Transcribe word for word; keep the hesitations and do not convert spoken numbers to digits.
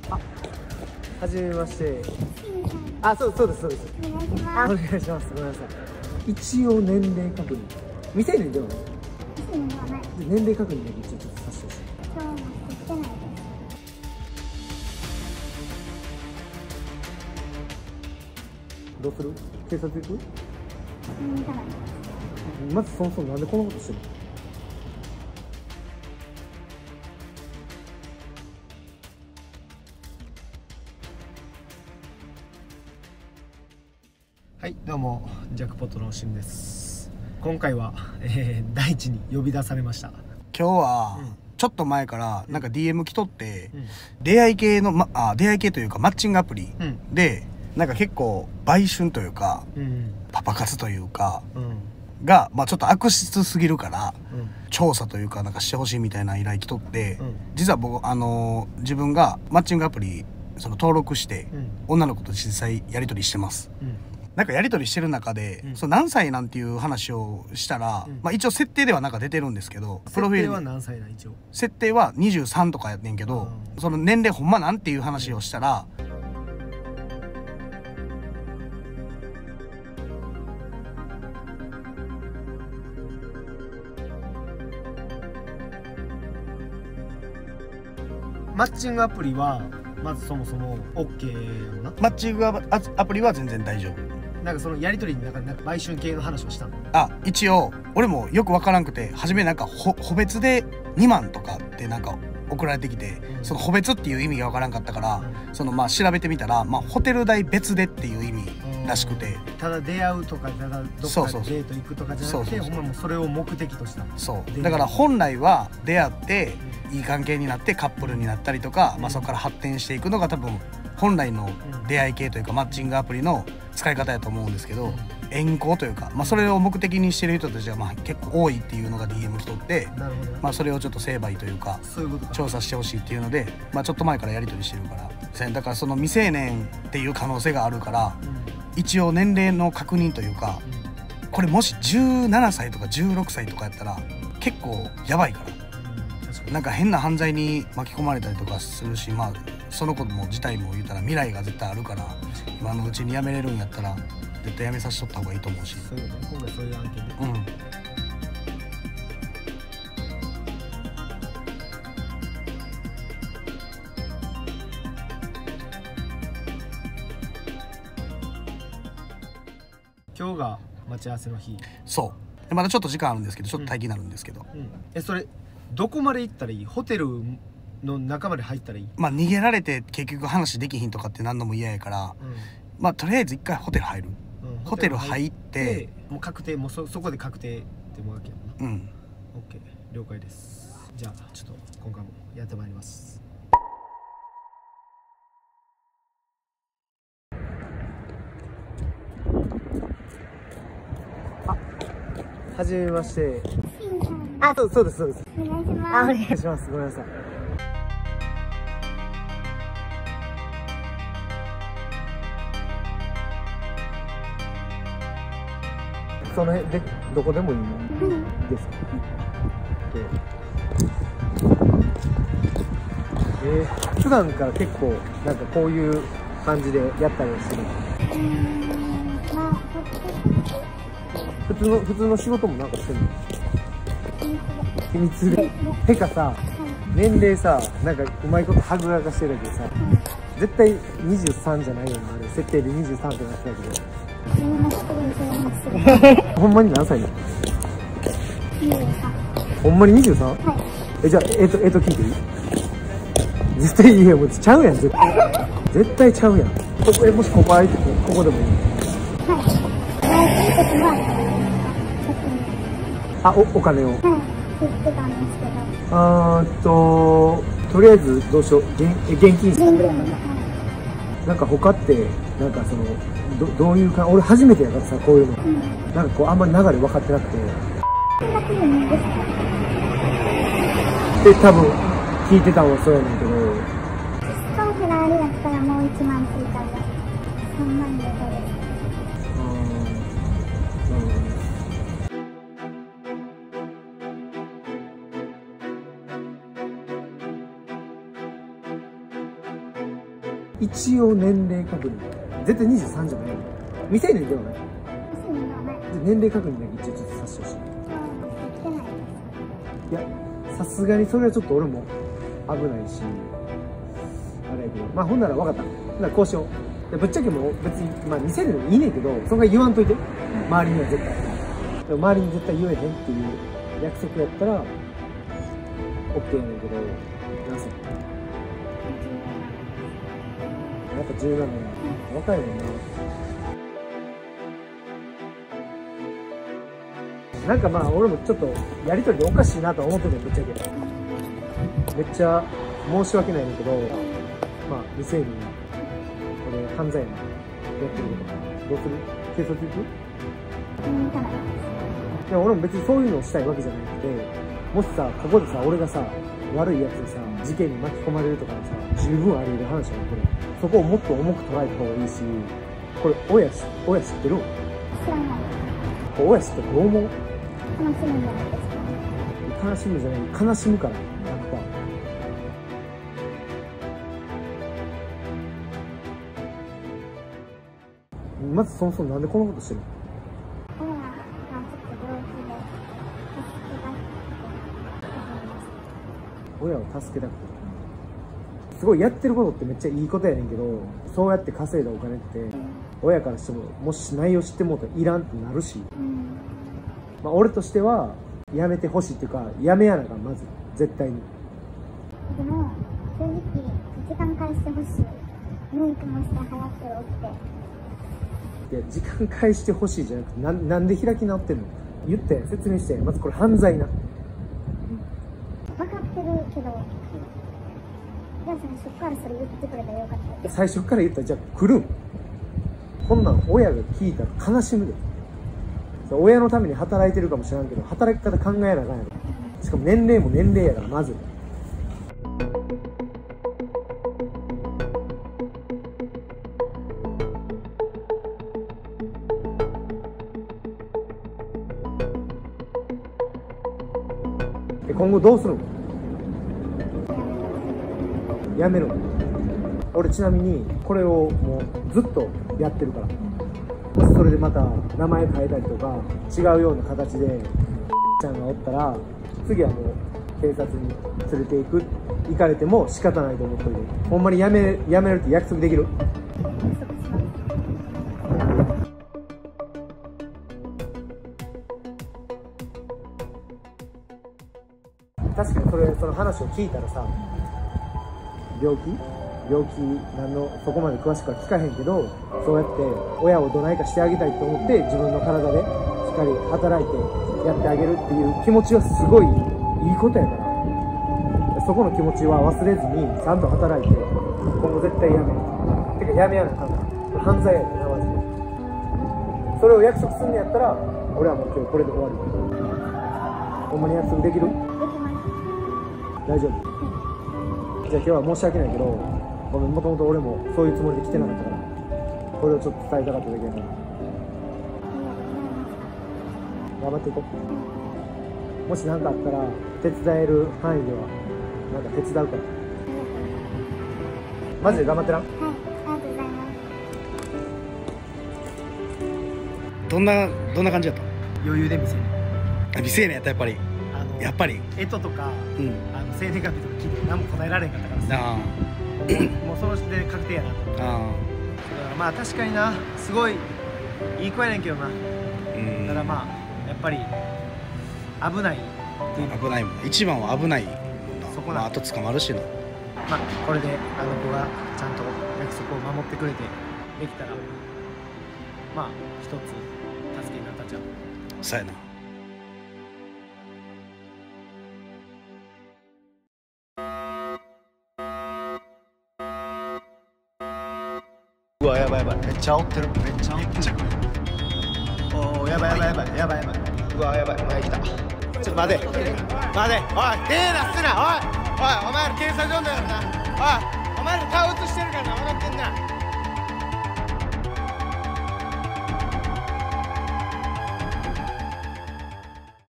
あ、はじめまして。あ、そうそうですそうです。お願いします。お願いします。ごめんなさい。一応年齢確認。未成年ではない。 未成年ではない。 年齢確認だけ一応ちょっとさせてほしい。 今日もしてないです。 どうする？警察行く？ うん、行かない。 まずそもそもなんでこんなことしてるの？はい、どうもジャックポットのシムです。今回は、えー、大地に呼び出されました。 今日は、うん、ちょっと前からなんか ディーエム 来とって、うん、出会い系の、ま、あ出会い系というかマッチングアプリ、うん、でなんか結構売春というか、うん、パパ活というか、うん、が、まあ、ちょっと悪質すぎるから、うん、調査というかなんかしてほしいみたいな依頼来とって、うん、実は僕、あのー、自分がマッチングアプリその登録して、うん、女の子と実際やり取りしてます。うん、なんかやり取りしてる中で、うん、その何歳なんていう話をしたら、うん、まあ一応設定ではなんか出てるんですけど、 プロフィール設定は何歳なん一応設定はにじゅうさんとかやってんけど、その年齢ほんまなんていう話をしたら、 マッチングアプリはまずそもそも OK やろな。 マッチングアプリは全然大丈夫。 なんかそのやり取りの中でなんか売春系の話をしたの？ あ、一応俺もよくわからんくて、初めなんかほ個別でにまんとかってなんか送られてきて、うん、その個別っていう意味がわからんかったから、うん、そのまあ調べてみたら、まあ、ホテル代別でっていう意味らしくて、 うん、ただ出会うとかただどっかでデート行くとかじゃなくて、ほんまもうそれを目的とした。 そうだから本来は出会っていい関係になってカップルになったりとか、うん、まあそこから発展していくのが多分本来の出会い系というかマッチングアプリの使い方やと思うんですけど、うん、遠行というか、まあ、それを目的にしてる人たちがまあ結構多いっていうのが ディーエム 来とって、まあそれをちょっと成敗というか調査してほしいっていうので、まあ、ちょっと前からやり取りしてるから、だからその未成年っていう可能性があるから、うん、一応年齢の確認というか、うん、これもしじゅうななさいとかじゅうろくさいとかやったら結構やばいから。なんか変な犯罪に巻き込まれたりとかするし、まあその子も自体も言うたら未来が絶対あるから、今のうちに辞めれるんやったら絶対辞めさせとった方がいいと思うし。 そういうことね、今回そういう案件で。うん。今日が待ち合わせの日。 そうまだちょっと時間あるんですけど、ちょっと待機になるんですけど、うんうん、 えそれどこまで行ったらいい？ホテルの中まで入ったらいい？ まあ逃げられて結局話できひんとかってなんのも嫌やから、うん、まあとりあえず一回ホテル入る、うん、ホテル入ってもう確定、もう そ, そこで確定ってもうわけやな。うん、 OK 了解です。じゃあちょっと今回もやってまいります。あ、はじめまして。あ、そう、そうです、そうです。 お願いします。 あ、お願いします。ごめんなさい。その辺で、どこでもいいの、うん、ですか？えー、普段から結構、なんかこういう感じでやったりするの？うん、まあ、普通の、普通の仕事もなんかしてるの？秘密で。てかさ、年齢さ、なんかうまいことはぐらかしてるけどさ、絶対にじゅうさんじゃないよね、あれ設定でにじゅうさんってなってたけど。ほんまに何歳なの？にじゅうさん。ほんまに にじゅうさん？ はい。え、じゃあ、えっと、えっと聞いていい？絶対いいや、もうちゃうやん、絶対。絶対ちゃうやん。ここ、え、もしここ空いてて、ここでもいい？はい。あ、お、お金を。はい。言ってたんですけど。あーっと、とりあえずどうしよう。現、現金さんぐらいかな。なんか他って、なんかその、ど、どういうか、俺初めてやからさ、こういうの。うん、なんかこう、あんまり流れ分かってなくて。で、多分、聞いてたのはそうやねんけど。スカーフがあれだったらもういちまん追加で。さんまんでどうですか？あー、なるほど。 一応年齢確認、絶対にじゅうさんじゃない。未成年ではない。 未成年ではない。 年齢確認だけ一応ちょっとさせてほしい。 してないです。 いや、さすがにそれはちょっと俺も危ないし、あれやけど、まあほんなら分かった。ほんならこうしよう。ぶっちゃけもう別に、まあ未成年でもいいねんけど、そんな言わんといて。周りには絶対。でも周りに絶対言えへんっていう約束やったら、OK やねんけど、何歳？やっぱじゅうななねん。若いもんな。なんかまあ俺もちょっとやりとりでおかしいなとは思ってて、ぶっちゃけめっちゃ申し訳ないんだけど、まあ未成年にこれ犯罪やな、やってることどうする？警察行く？ うん、ただ。 いや俺も別にそういうのをしたいわけじゃなくて、もしさここでさ俺がさ悪いやつにさ事件に巻き込まれるとかもさ十分あり得る話やんこれ。そこをもっと重く捉えた方がいいし、これ親し親知ってる？ 知らない。 親知ってどう思う？ 楽しみじゃないですか。 悲しむじゃない、悲しむから、ひゃくパーセント。まずそもそもなんでこんなことしてるの？ 親がちょっと病気で助けたくて始めました。 親を助けたくて。すごいやってることってめっちゃいいことやねんけど、そうやって稼いだお金って、親からしても、もし内容知ってもうたらいらんってなるし、 うん。 まあ俺としては、やめてほしいっていうか、やめやなあかん、まず。絶対に。 でも、正直、時間返してほしい。メイクもして早く起きて。 いや、時間返してほしいじゃなくて、な、なんで開き直ってんの？言って、説明して。まずこれ犯罪な。 分かってるけど、じゃあ最初からそれ言ってくれたらよかったです。 最初から言ったら、じゃあ来るん？こんなん親が聞いたら悲しむで。親のために働いてるかもしれんけど、働き方考えなあかんやろ。しかも年齢も年齢やから、まず。え、今後どうするの？やめろ。俺ちなみにこれをもうずっとやってるから、もしそれでまた名前変えたりとか違うような形でちゃんがおったら、次はもう警察に連れて行く行かれても仕方ないと思っといて。ほんまにやめやめるって約束できる？ 約束します。 確かにそれその話を聞いたらさ、病気病気なんのそこまで詳しくは聞かへんけど、そうやって親をどないかしてあげたいと思って自分の体でしっかり働いてやってあげるっていう気持ちはすごいいいことやから、そこの気持ちは忘れずにちゃんと働いて今後絶対やめる。てかやめやなあかんから、犯罪やでな、マジで。それを約束すんのやったら俺はもう今日これで終わり。ほんまに約束できる？ できます。 大丈夫？じゃあ今日は申し訳ないけど、ごめん、もともと俺もそういうつもりで来てなかったから、これをちょっと伝えたかっただけだから。頑張っていこう。もし何かあったら手伝える範囲ではなんか手伝うから。マジで頑張ってな。 はい、ありがとうございます。 どんなどんな感じだった？ 余裕で見せる。 あ、未成年やったやっぱり。 あのやっぱり。 干支とか、 うん。 あの生年月日とか聞いて何も答えられへんかったからさ。 あもうその時点で確定やなと思って。 あ。ああ。 だからまあ確かにな、すごいいい子やねんけどな。 うん。 ただまあやっぱり危ないっていうの。 危ないもん。一番は危ないもんな。 そこなんまああと捕まるしな。 まあこれであの子がちゃんと約束を守ってくれてできたら、まあ一つ助けになったんちゃう。 そうやな。 うわ、やばいやばい、めっちゃ煽ってる、めっちゃ煽ってる。おお、やばいやばいやばいやばいやばい。うわ、やばい、前来た。ちょっと待て待て、おい、手出すな、おいおい、お前ら警察呼んだからな。おい、お前ら顔映してるからな、分かってんな。